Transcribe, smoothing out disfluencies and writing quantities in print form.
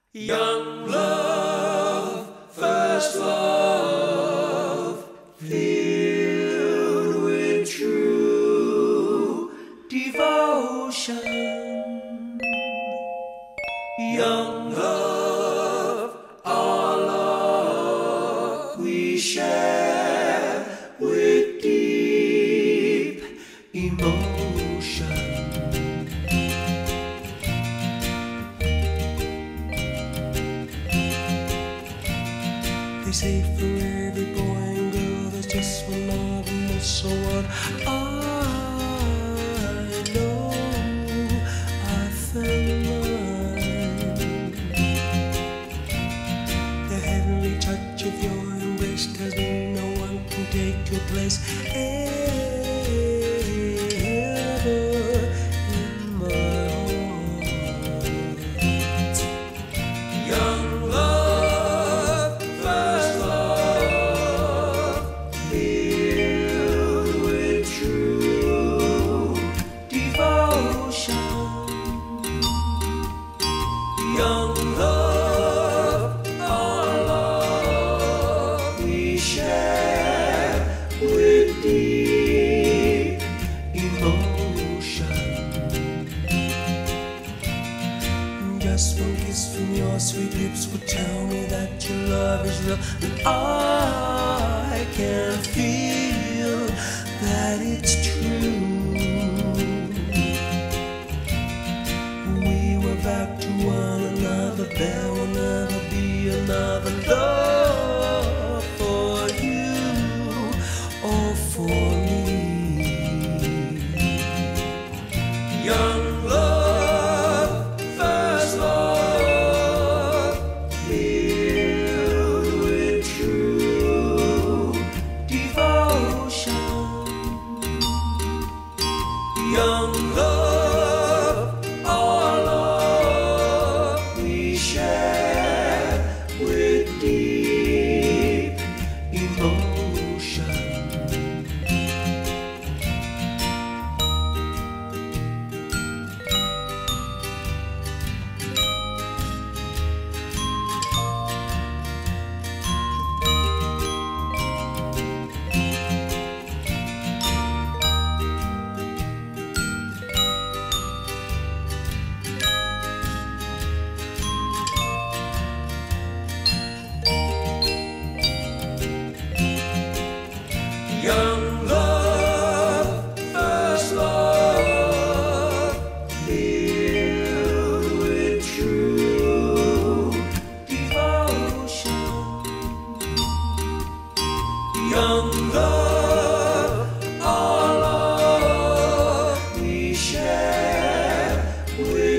Young love, first love, filled with true devotion. Young love, our love we share with deep emotion. They say for every boy and girl there's just one love, and that's so what I know. I found mine. The heavenly touch of your embrace tells me no one can take your place ever in my heart. Young love, first love, filled with true devotion. Young love, our love we share with deep emotion. Just one kiss from your sweet lips would tell me that your love is real, and I can feel that it's true. We were back to one another, there will never be another love for you or for me. Young love, first love, filled with true devotion. Young love, our love we share with deep emotion. Young love, first love, filled with true devotion. Young love, our love we share with